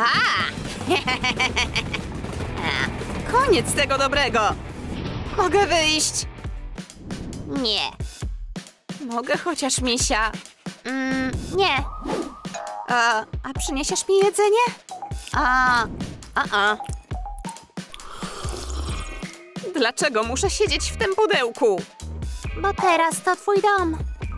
Koniec tego dobrego. Mogę wyjść? Nie. Mogę chociaż misia. Nie. A przyniesiesz mi jedzenie? Dlaczego muszę siedzieć w tym pudełku? Bo teraz to twój dom.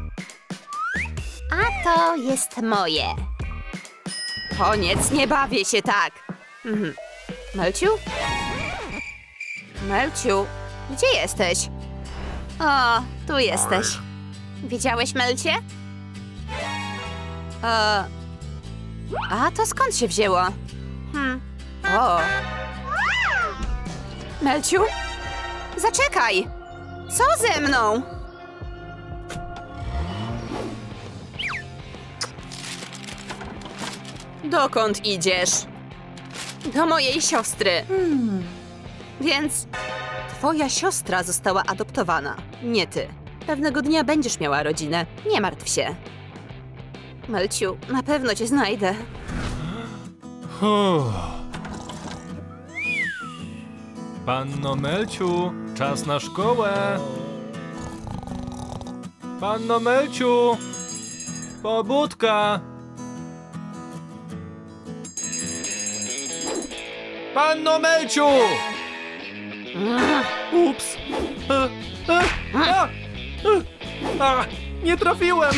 A to jest moje. Koniec, nie bawię się tak. Melciu? Melciu, gdzie jesteś? O, tu jesteś. Widziałeś Melcie? A to skąd się wzięło? O. Melciu? Zaczekaj! Co ze mną? Dokąd idziesz? Do mojej siostry. Więc twoja siostra została adoptowana, nie ty. Pewnego dnia będziesz miała rodzinę. Nie martw się. Melciu, na pewno cię znajdę. Panno Melciu, czas na szkołę. Panno Melciu, pobudka. Panno Melciu! Ups. Nie trafiłem.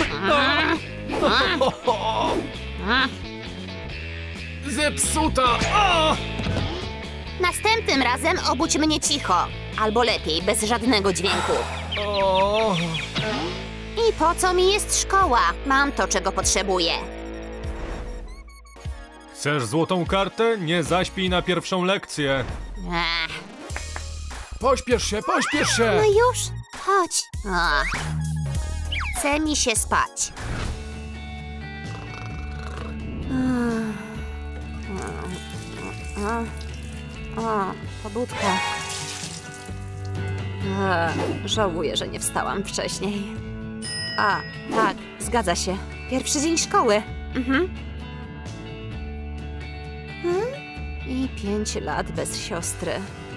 Zepsuta. Następnym razem obudź mnie cicho. Albo lepiej, bez żadnego dźwięku. I po co mi jest szkoła? Mam to, czego potrzebuję. Chcesz złotą kartę? Nie zaśpij na pierwszą lekcję. Pośpiesz się, pośpiesz się! No już, chodź. Chce mi się spać. Pobudka. Żałuję, że nie wstałam wcześniej. Tak, zgadza się. Pierwszy dzień szkoły. I 5 lat bez siostry.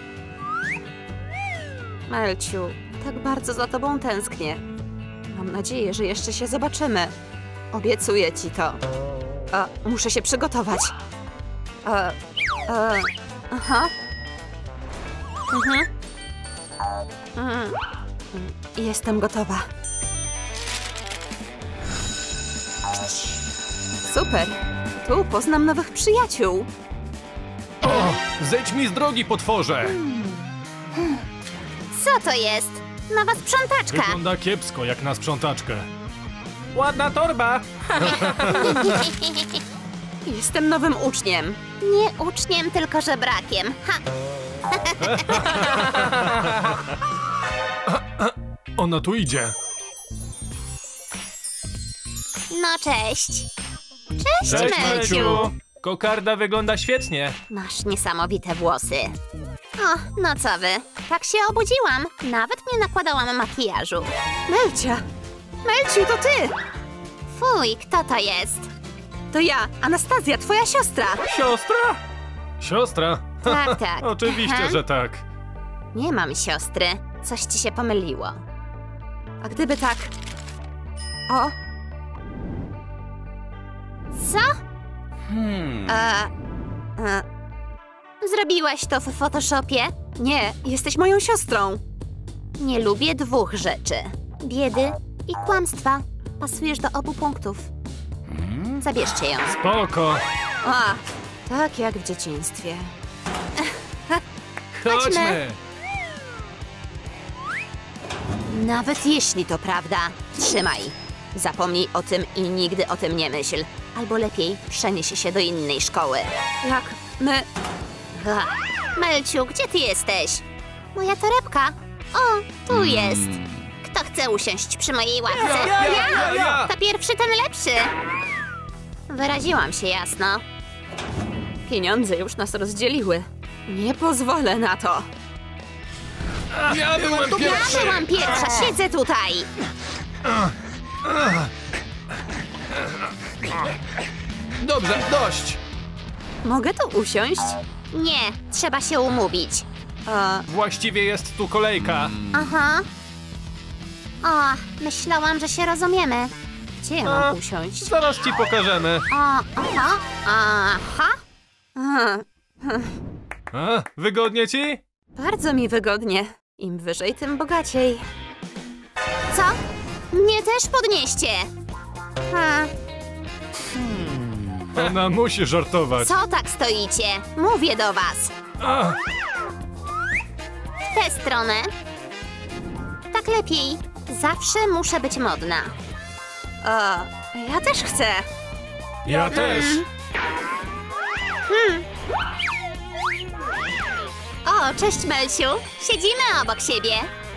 Melciu, tak bardzo za tobą tęsknię. Mam nadzieję, że jeszcze się zobaczymy. Obiecuję ci to. Muszę się przygotować. Jestem gotowa. Super. Tu poznam nowych przyjaciół. Zejdź mi z drogi, potworze! Co to jest? Nowa sprzątaczka. Wygląda kiepsko, jak na sprzątaczkę. Ładna torba! Jestem nowym uczniem. Nie uczniem, tylko żebrakiem. Ona tu idzie. No cześć. Cześć, Melciu. Kokarda wygląda świetnie. Masz niesamowite włosy. O, no co wy? Tak się obudziłam. Nawet nie nakładałam makijażu. Melcia! Melciu, to ty! Fuj, kto to jest? To ja, Anastazja, twoja siostra. Siostra? Siostra? Tak, tak. Oczywiście, że tak. Nie mam siostry. Coś ci się pomyliło. A gdyby tak... O! Co? Zrobiłaś to w Photoshopie? Nie, jesteś moją siostrą. Nie lubię dwóch rzeczy. Biedy i kłamstwa. Pasujesz do obu punktów. Zabierzcie ją. Spoko. Tak jak w dzieciństwie. Chodźmy. Nawet jeśli to prawda, trzymaj. Zapomnij o tym i nigdy o tym nie myśl. Albo lepiej, przenieś się do innej szkoły. Jak my... Melciu, gdzie ty jesteś? Moja torebka. O, tu jest. Kto chce usiąść przy mojej ławce? Ja! To pierwszy, ten lepszy. Wyraziłam się jasno. Pieniądze już nas rozdzieliły. Nie pozwolę na to. Ja byłem Ja byłam pierwsza, siedzę tutaj. Dobrze, dość. Mogę tu usiąść? Nie, trzeba się umówić. Właściwie jest tu kolejka. Aha. O, myślałam, że się rozumiemy. Gdzie ja mam usiąść? Zaraz ci pokażemy. O, aha, aha. Wygodnie ci? Bardzo mi wygodnie. Im wyżej, tym bogaciej. Co? Mnie też podnieście. Ona musi żartować. Co tak stoicie? Mówię do was. W tę stronę. Tak lepiej. Zawsze muszę być modna. Ja też chcę. Ja też. O, cześć Melsiu. Siedzimy obok siebie.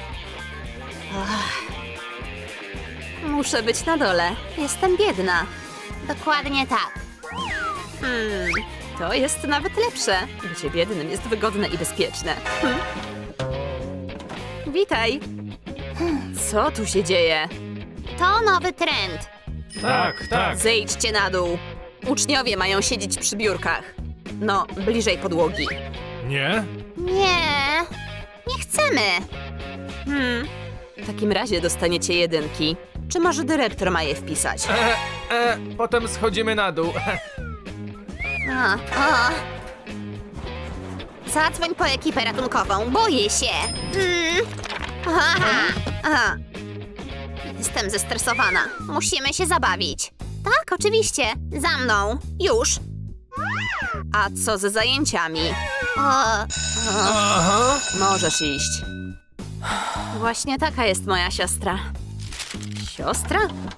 Muszę być na dole. Jestem biedna. Dokładnie tak. To jest nawet lepsze. Bycie biednym jest wygodne i bezpieczne. Witaj. Co tu się dzieje? To nowy trend. Tak, tak. Zejdźcie na dół. Uczniowie mają siedzieć przy biurkach. No, bliżej podłogi. Nie? Nie, nie chcemy. W takim razie dostaniecie jedynki. Czy może dyrektor ma je wpisać? Potem schodzimy na dół. Zadzwoń po ekipę ratunkową, boję się. Jestem zestresowana. Musimy się zabawić. Tak, oczywiście. Za mną. Już. A co ze zajęciami? Możesz iść. Właśnie taka jest moja siostra. Siostra?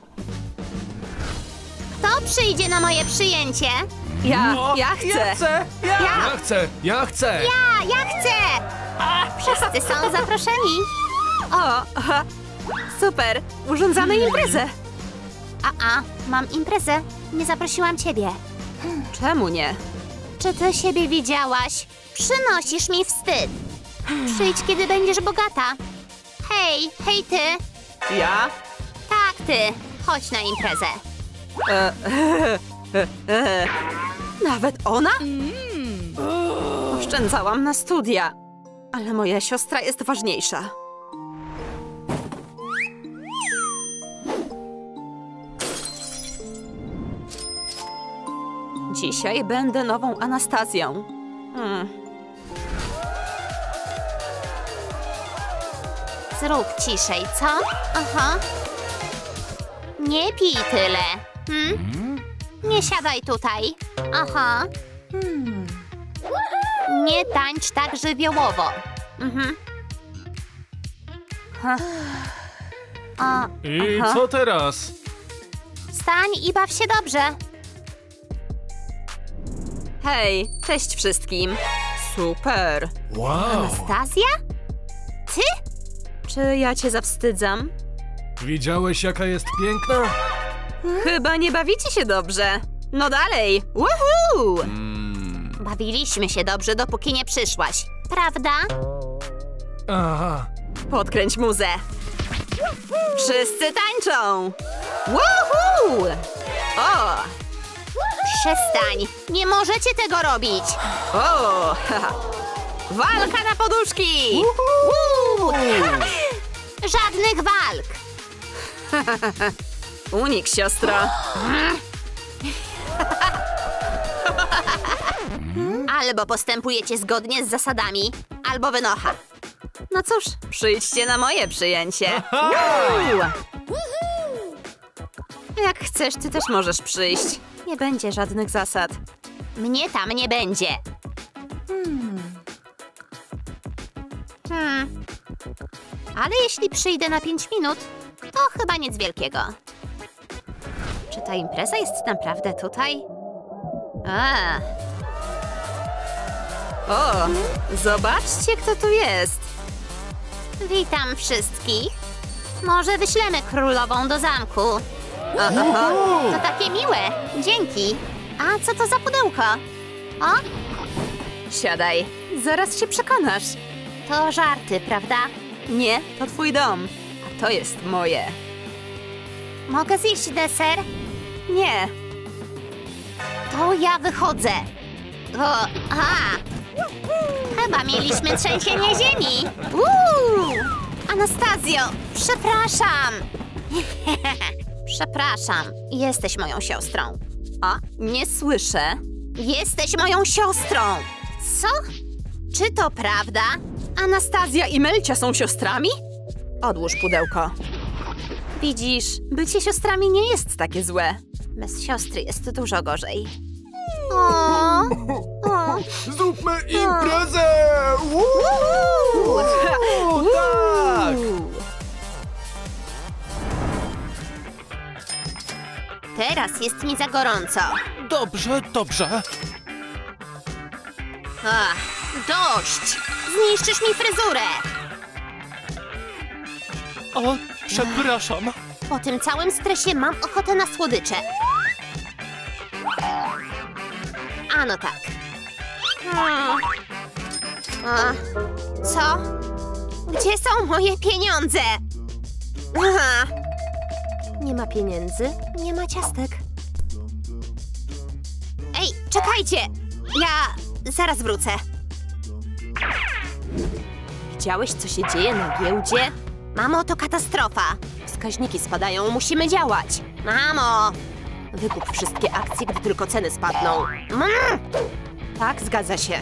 Kto przyjdzie na moje przyjęcie? Ja Ja chcę. chcę. Ja chcę. Ja chcę! Wszyscy są zaproszeni. Super. Urządzamy imprezę. Mam imprezę. Nie zaprosiłam ciebie. Czemu nie? Czy ty siebie widziałaś? Przynosisz mi wstyd. Przyjdź, kiedy będziesz bogata. Hej ty. Ja? Tak, ty. Chodź na imprezę. Nawet ona? Oszczędzałam na studia. Ale moja siostra jest ważniejsza. Dzisiaj będę nową Anastazją. Zrób ciszej, co? Nie pij tyle. Nie siadaj tutaj. Nie tańcz tak żywiołowo. I co teraz? Stań i baw się dobrze. Hej, cześć wszystkim. Super. Wow. Anastazja? Ty? Czy ja cię zawstydzam? Widziałeś, jaka jest piękna? Chyba nie bawicie się dobrze. No dalej. Woohoo! Bawiliśmy się dobrze, dopóki nie przyszłaś. Prawda? Aha. Podkręć muzę. Wszyscy tańczą. Woohoo! O! Przestań. Nie możecie tego robić. O! Walka na poduszki! Żadnych walk. Unik, siostro. Albo postępujecie zgodnie z zasadami, albo wynocha. No cóż, przyjdźcie na moje przyjęcie. Jak chcesz, ty też możesz przyjść. Nie będzie żadnych zasad. Mnie tam nie będzie. Ale jeśli przyjdę na 5 minut, to chyba nic wielkiego. Czy ta impreza jest naprawdę tutaj? O, zobaczcie, kto tu jest. Witam wszystkich. Może wyślemy królową do zamku. To takie miłe. Dzięki. A co to za pudełko? O, Siadaj, zaraz się przekonasz. to żarty, prawda? Nie, to twój dom, a to jest moje. Mogę zjeść deser? Nie, To ja wychodzę. Chyba mieliśmy trzęsienie ziemi. Anastazjo, przepraszam. Przepraszam, jesteś moją siostrą. A, nie słyszę. Jesteś moją siostrą. Co? Czy to prawda? Anastazja i Melcia są siostrami? Odłóż pudełko. Widzisz, bycie siostrami nie jest takie złe. Bez siostry jest dużo gorzej. Zróbmy imprezę! Tak! Teraz jest mi za gorąco. Dobrze, dobrze. Dość! Zniszczysz mi fryzurę! O, przepraszam. Po tym całym stresie mam ochotę na słodycze. A no tak. Co? Gdzie są moje pieniądze? Nie ma pieniędzy, nie ma ciastek. Ej, czekajcie! Ja zaraz wrócę. Widziałeś, co się dzieje na giełdzie? Mamo, to katastrofa. Wskaźniki spadają, musimy działać. Mamo! Wykup wszystkie akcje, gdy tylko ceny spadną. Tak, zgadza się.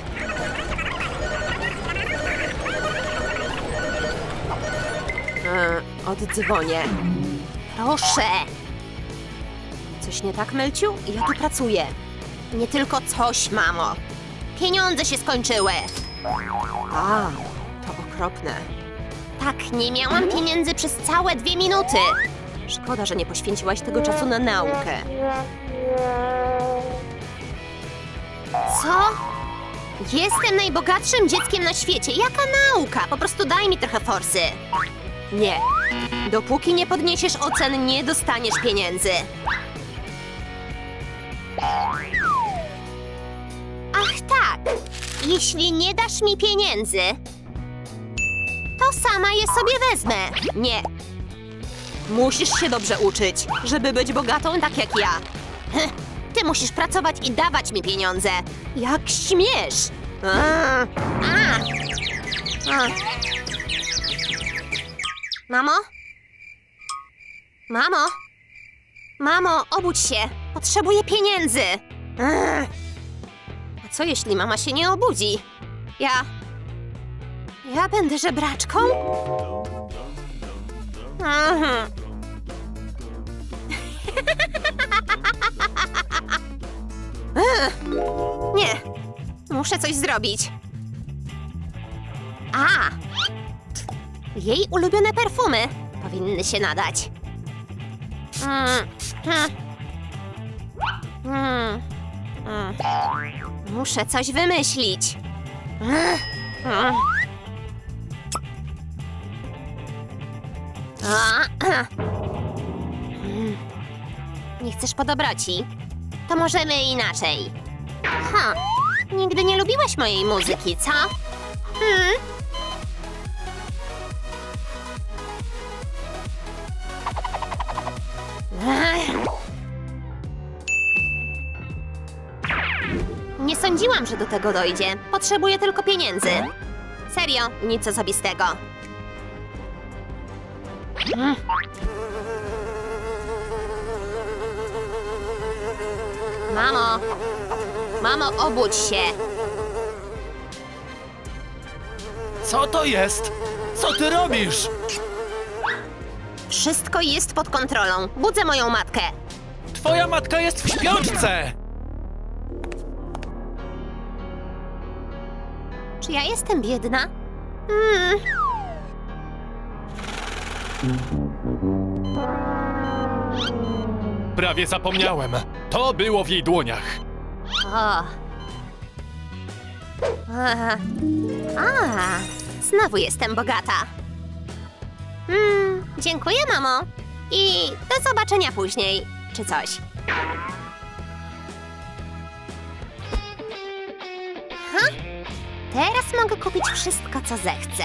Oddzwonię. Proszę! Coś nie tak, Melciu? Ja tu pracuję. Nie tylko coś, mamo. Pieniądze się skończyły. A, to okropne. Tak, nie miałam pieniędzy przez całe 2 minuty. Szkoda, że nie poświęciłaś tego czasu na naukę. Co? Jestem najbogatszym dzieckiem na świecie. Jaka nauka? Po prostu daj mi trochę forsy. Nie. Dopóki nie podniesiesz ocen, nie dostaniesz pieniędzy. Ach tak. Jeśli nie dasz mi pieniędzy, to sama je sobie wezmę. Nie. Musisz się dobrze uczyć, żeby być bogatą tak jak ja. Ty musisz pracować i dawać mi pieniądze. Jak śmiesz! Mamo? Mamo? Mamo, obudź się. Potrzebuję pieniędzy. A co jeśli mama się nie obudzi? Ja będę żebraczką? Nie. Muszę coś zrobić. Jej ulubione perfumy powinny się nadać. Muszę coś wymyślić. Nie chcesz po dobroci? To możemy inaczej. Nigdy nie lubiłaś mojej muzyki, co? Nie sądziłam, że do tego dojdzie. Potrzebuję tylko pieniędzy. Serio, nic osobistego. Mamo! Mamo, obudź się! Co to jest? Co ty robisz? Wszystko jest pod kontrolą. Budzę moją matkę. Twoja matka jest w śpiączce! Czy ja jestem biedna? Prawie zapomniałem. To było w jej dłoniach. Znowu jestem bogata. Dziękuję, mamo. I do zobaczenia później, czy coś. Teraz mogę kupić wszystko, co zechcę.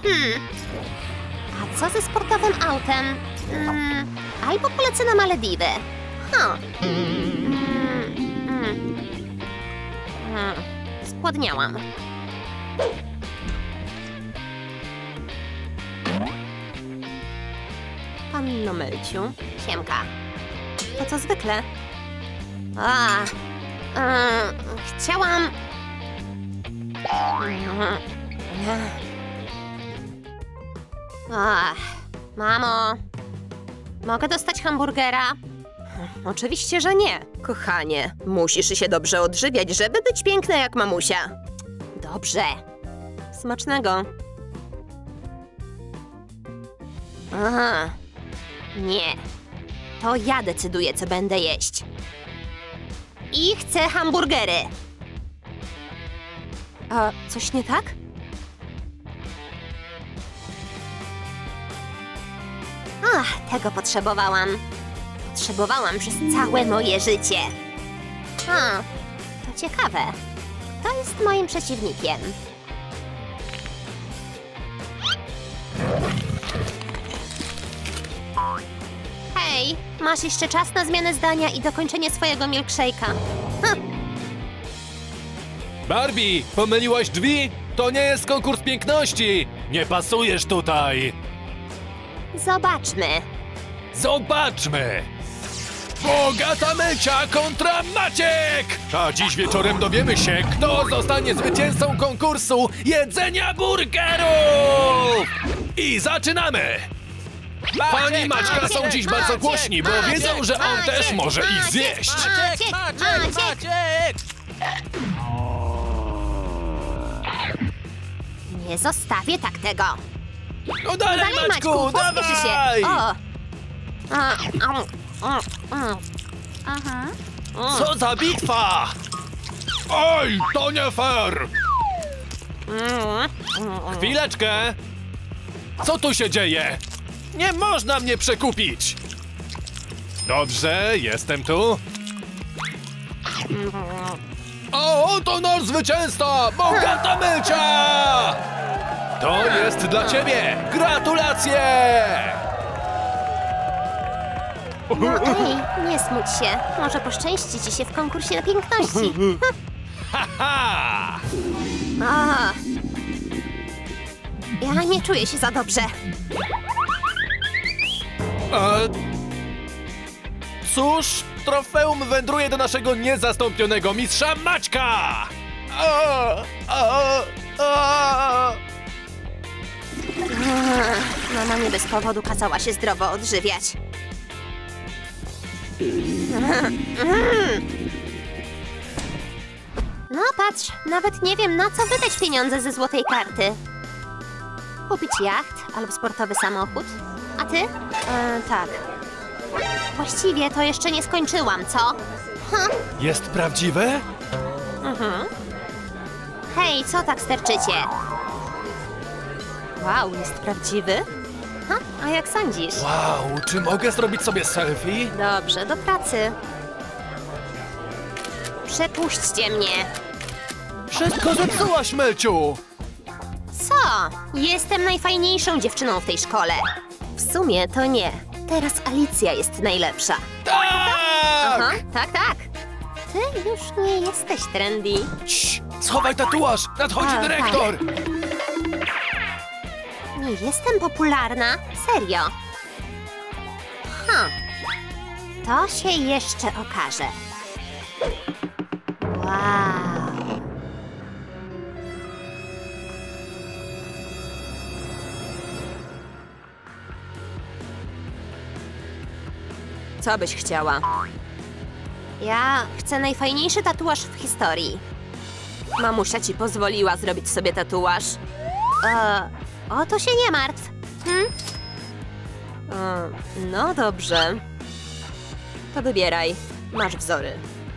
A co ze sportowym autem? Albo polecę na Malediwy. Spłodniałam. Panno Melciu, Siemka. to co zwykle. Chciałam... Mamo, mogę dostać hamburgera? Oczywiście, że nie. Kochanie, musisz się dobrze odżywiać, żeby być piękna jak mamusia. Dobrze. Smacznego. Nie. To ja decyduję, co będę jeść. I chcę hamburgery. A coś nie tak? Tego potrzebowałam. Potrzebowałam przez całe moje życie. To ciekawe. Kto jest moim przeciwnikiem? Hej, masz jeszcze czas na zmianę zdania i dokończenie swojego milkshake'a. Barbie, pomyliłaś drzwi? To nie jest konkurs piękności! Nie pasujesz tutaj! Zobaczmy. Zobaczmy! Bogata Melcia kontra Maciek! A dziś wieczorem dowiemy się, kto zostanie zwycięzcą konkursu jedzenia burgerów! I zaczynamy! Pani Maćka są dziś bardzo głośni, bo wiedzą, że on też może ich zjeść! Maciek! Nie zostawię tak tego. No dalej, Maćku, pospieszy się. dawaj! Aha. Co za bitwa! Oj, to nie fair! Chwileczkę! Co tu się dzieje? Nie można mnie przekupić! Dobrze, jestem tu. O, to nasz zwycięzca! Bogata Melcia! To jest dla ciebie! Gratulacje! Ej, nie smuć się. Może poszczęści ci się w konkursie na piękności. Ha! Ja nie czuję się za dobrze. Cóż, trofeum wędruje do naszego niezastąpionego mistrza Maćka! Mama nie bez powodu kazała się zdrowo odżywiać. No patrz, nawet nie wiem, na co wydać pieniądze ze złotej karty. Kupić jacht albo sportowy samochód. A ty? Tak. Właściwie to jeszcze nie skończyłam, co? Jest prawdziwe? Hej, co tak sterczycie? Wow, jest prawdziwy? A jak sądzisz? Wow, czy mogę zrobić sobie selfie? Dobrze, do pracy. Przepuśćcie mnie. Wszystko zepsułaś, Melciu! Co? Jestem najfajniejszą dziewczyną w tej szkole. W sumie to nie. Teraz Alicja jest najlepsza. Tak! Tak. Ty już nie jesteś trendy. Cii, schowaj tatuaż! Nadchodzi A, dyrektor! Nie jestem popularna? Serio. To się jeszcze okaże. Wow. Co byś chciała? Ja chcę najfajniejszy tatuaż w historii. Mamusia ci pozwoliła zrobić sobie tatuaż? O to się nie martw. No dobrze. To wybieraj. Masz wzory.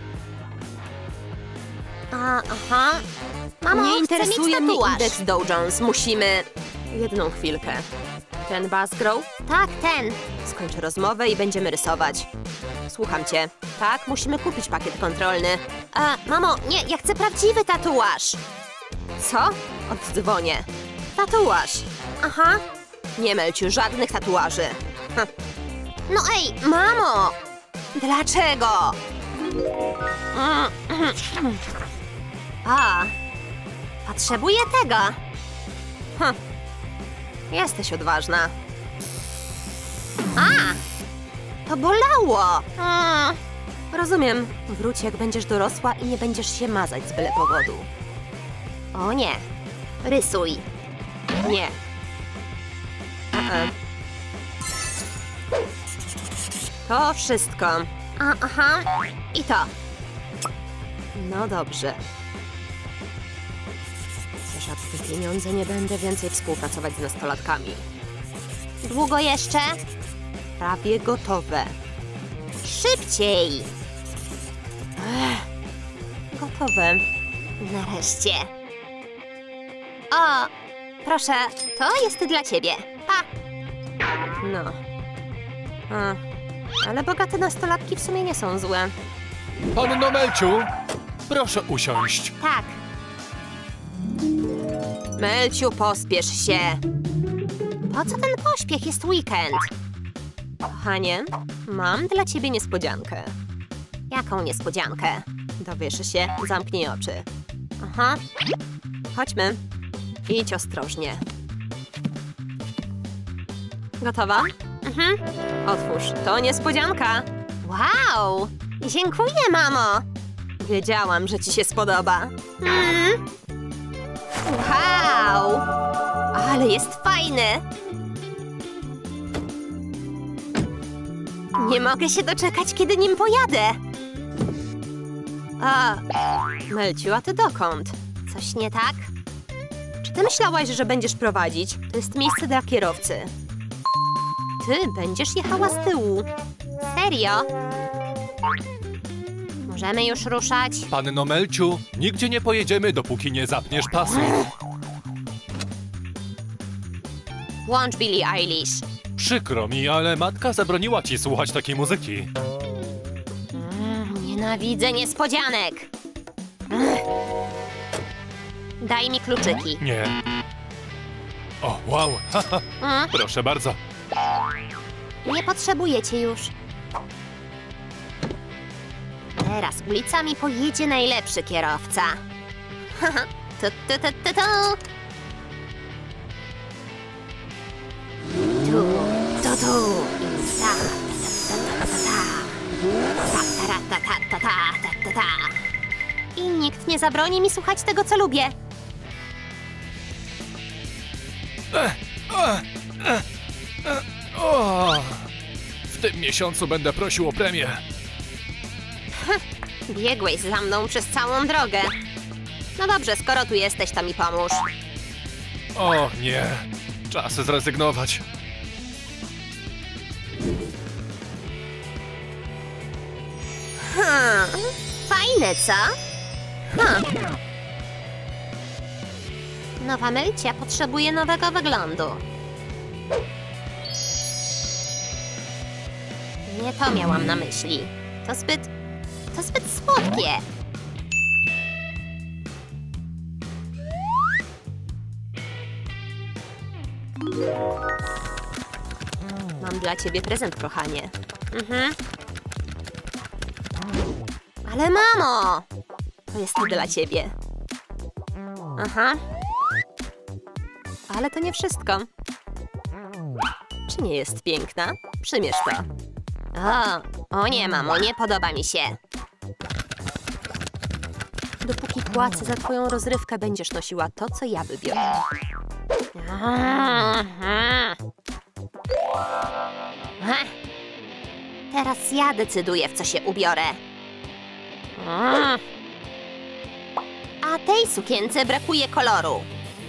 Aha. Mamo, Nie chcę interesuje mieć mnie tatuaż. indeks Dow Jones. Musimy... Jedną chwilkę. Ten Buzzgrow? Tak, ten. Skończę rozmowę i będziemy rysować. Słucham cię. Tak, musimy kupić pakiet kontrolny. Mamo, nie, ja chcę prawdziwy tatuaż. Co? Oddzwonię. Tatuaż. Aha. Nie Melciu, żadnych tatuaży. No ej, mamo! Dlaczego? A, potrzebuję tego. Jesteś odważna. A, to bolało. Rozumiem. Wróć, jak będziesz dorosła i nie będziesz się mazać z byle powodu. O nie. Rysuj. Nie. To wszystko. Aha. I to. No dobrze. Za żadne pieniądze nie będę więcej współpracować z nastolatkami. Długo jeszcze? Prawie gotowe. Szybciej! Gotowe. Nareszcie. O, proszę, to jest dla ciebie. Pa! No. Ale bogate nastolatki w sumie nie są złe. Panno Melciu, proszę usiąść. Tak, Melciu, pospiesz się. po co ten pośpiech? Jest weekend. Kochanie, mam dla ciebie niespodziankę. Jaką niespodziankę? Dowiesz się, zamknij oczy. Aha, Chodźmy. Idź ostrożnie. Gotowa? Otwórz. To niespodzianka. wow! Dziękuję, mamo! Wiedziałam, że ci się spodoba. Wow! Ale jest fajny. Nie mogę się doczekać, kiedy nim pojadę. Melciu, a ty dokąd? Coś nie tak? Czy ty myślałaś, że będziesz prowadzić? To jest miejsce dla kierowcy. Ty będziesz jechała z tyłu. Serio? Możemy już ruszać? Panno Melciu, nigdzie nie pojedziemy, dopóki nie zapniesz pasu. Włącz Billie Eilish. Przykro mi, ale matka zabroniła ci słuchać takiej muzyki. Nienawidzę niespodzianek. Daj mi kluczyki. Nie. O, wow. Proszę bardzo. Nie potrzebuję cię już. Teraz ulicami pojedzie najlepszy kierowca. Tu, tu, tu, tu, tu. Tu, tu, tu. I ta, ta, ta, ta, ta, ta, ta, ta, ta, ta, ta, ta. I nikt nie zabroni mi słuchać tego, co lubię. O, w tym miesiącu będę prosił o premię. Biegłeś za mną przez całą drogę. No dobrze, skoro tu jesteś, to mi pomóż. O nie, czas zrezygnować. Fajne, co? Nowa Melcia potrzebuje nowego wyglądu. Nie to miałam na myśli. To zbyt słodkie. Mam dla ciebie prezent, kochanie. Ale mamo! To jest dla ciebie. Aha. Ale to nie wszystko. Czy nie jest piękna? Przymierz to. O nie, mamo, nie podoba mi się. Dopóki płacę za twoją rozrywkę, będziesz nosiła to, co ja wybiorę. Teraz ja decyduję, w co się ubiorę. A tej sukience brakuje koloru.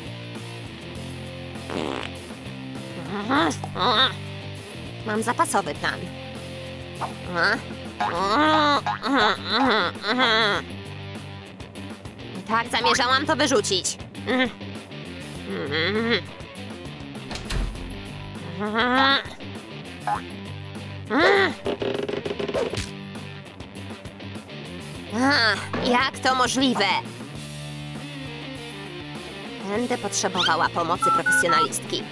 Mam zapasowy plan. I tak zamierzałam to wyrzucić. Jak to możliwe? Będę potrzebowała pomocy profesjonalistki.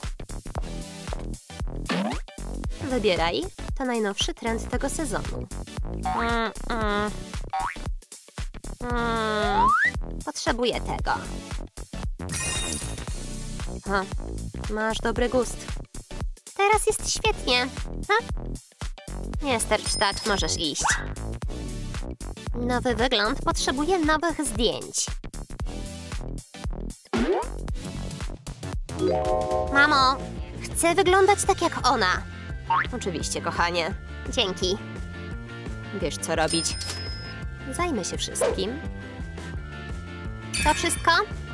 Wybieraj. To najnowszy trend tego sezonu. Potrzebuję tego. Masz dobry gust. Teraz jest świetnie. Nie stercz tak, możesz iść. Nowy wygląd potrzebuje nowych zdjęć. Mamo, chcę wyglądać tak jak ona. Oczywiście, kochanie. Dzięki. Wiesz, co robić. Zajmę się wszystkim. To wszystko?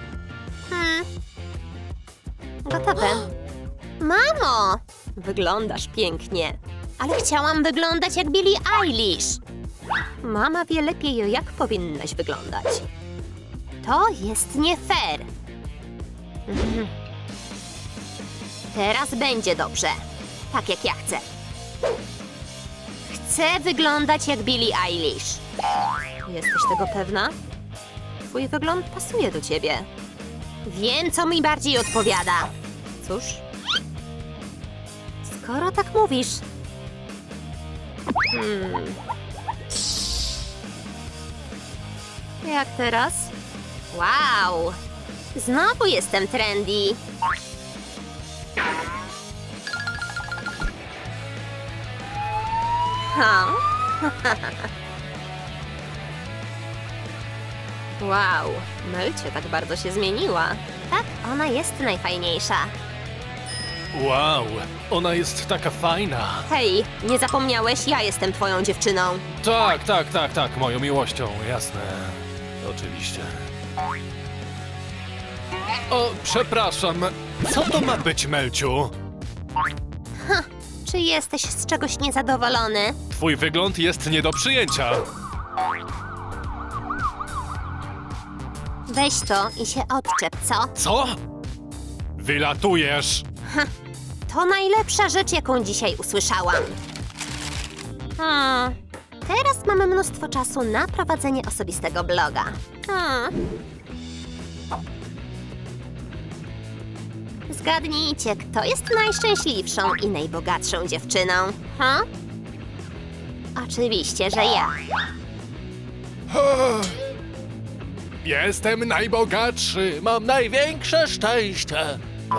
Gotowe. Mamo! Wyglądasz pięknie. Ale chciałam wyglądać jak Billie Eilish. Mama wie lepiej, jak powinnaś wyglądać. To jest nie fair. Teraz będzie dobrze. Tak jak ja chcę. Chcę wyglądać jak Billie Eilish. Jesteś tego pewna? Twój wygląd pasuje do ciebie. Wiem, co mi bardziej odpowiada. Cóż? Skoro tak mówisz. Jak teraz? Wow! Znowu jestem trendy. Wow, Melcia tak bardzo się zmieniła. Tak, ona jest najfajniejsza. Wow, ona jest taka fajna. Hej, nie zapomniałeś? Ja jestem twoją dziewczyną. Tak, moją miłością, jasne. Oczywiście. O, przepraszam, co to ma być, Melciu? Czy jesteś z czegoś niezadowolony? Twój wygląd jest nie do przyjęcia. Weź to i się odczep, co? Co? Wylatujesz. To najlepsza rzecz, jaką dzisiaj usłyszałam. Teraz mamy mnóstwo czasu na prowadzenie osobistego bloga. Zgadnijcie, kto jest najszczęśliwszą i najbogatszą dziewczyną? Oczywiście, że ja. Jestem najbogatszy, mam największe szczęście.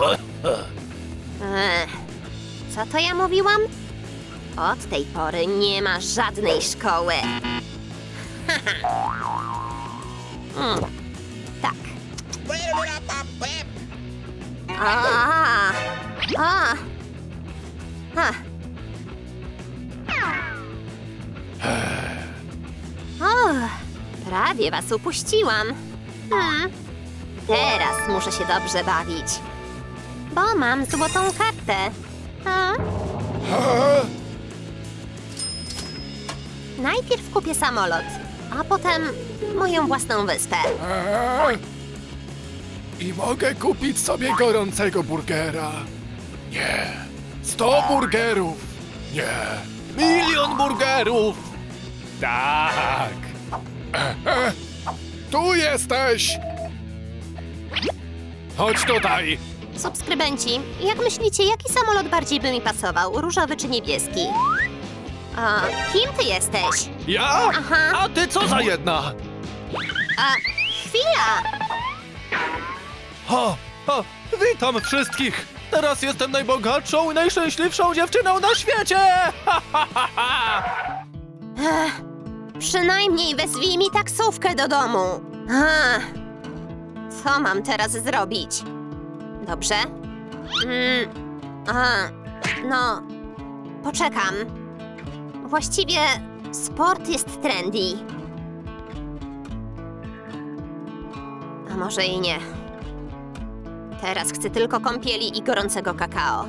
Co to ja mówiłam? Od tej pory nie ma żadnej szkoły. Tak. Prawie was upuściłam. Teraz muszę się dobrze bawić. Bo mam złotą kartę. Najpierw kupię samolot, a potem moją własną wyspę. I mogę kupić sobie gorącego burgera. Nie. 100 burgerów. Nie. 1 000 000 burgerów. Tak. Tu jesteś. Chodź tutaj. Subskrybenci, jak myślicie, jaki samolot bardziej by mi pasował? Różowy czy niebieski? Kim ty jesteś? Ja? Aha. A ty co za jedna? Chwila! Witam wszystkich! Teraz jestem najbogatszą i najszczęśliwszą dziewczyną na świecie! Przynajmniej wezwij mi taksówkę do domu. Co mam teraz zrobić? Dobrze? No, poczekam. Właściwie sport jest trendy. A może i nie. Teraz chcę tylko kąpieli i gorącego kakao.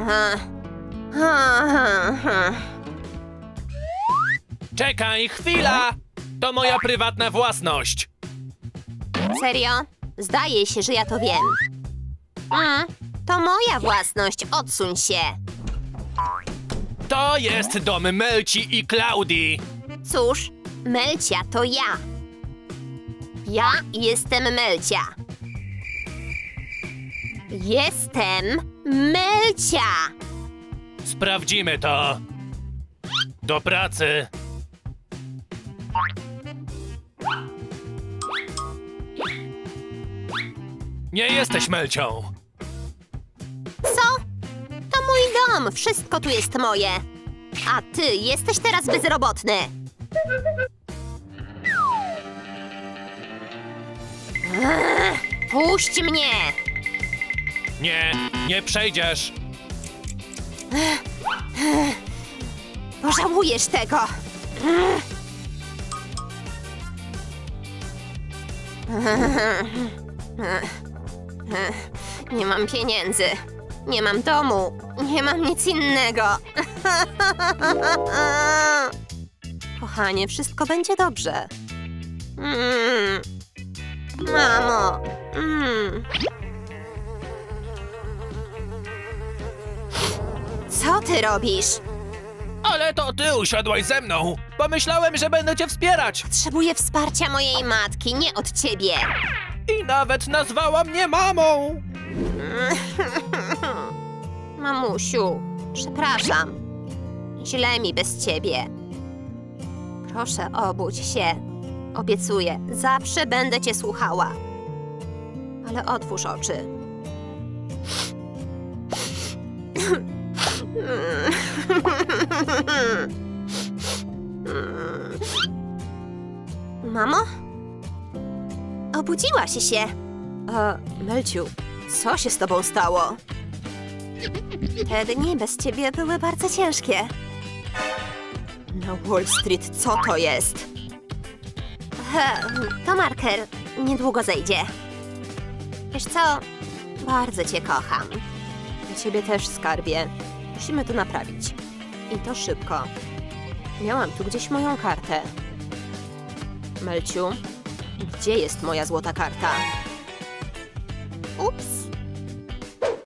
Czekaj, chwila! To moja prywatna własność. Serio? Zdaje się, że ja to wiem. To moja własność, odsuń się. To jest dom Melci i Klaudii. Cóż, Melcia to ja. Ja jestem Melcia. Jestem Melcia! Sprawdzimy to. Do pracy. Nie jesteś Melcią. Co? To mój dom, wszystko tu jest moje. A ty jesteś teraz bezrobotny. Puść mnie! Nie przejdziesz. Pożałujesz tego! Nie mam pieniędzy. Nie mam domu. Nie mam nic innego. Kochanie, wszystko będzie dobrze. Mamo. Co ty robisz? Ale to ty usiadłaś ze mną. Pomyślałem, że będę cię wspierać. Potrzebuję wsparcia mojej matki, nie od ciebie. I nawet nazwała mnie mamą. Mamusiu, przepraszam. Źle mi bez ciebie. Proszę, obudź się. Obiecuję, zawsze będę cię słuchała. Ale otwórz oczy. Mamo? Obudziłaś się. Melciu, co się z tobą stało? Te dni bez ciebie były bardzo ciężkie. Na Wall Street, co to jest? To marker. Niedługo zejdzie. Wiesz co? Bardzo cię kocham. Ja ciebie też, skarbie. Musimy to naprawić. I to szybko. Miałam tu gdzieś moją kartę. Melciu, gdzie jest moja złota karta? Ups.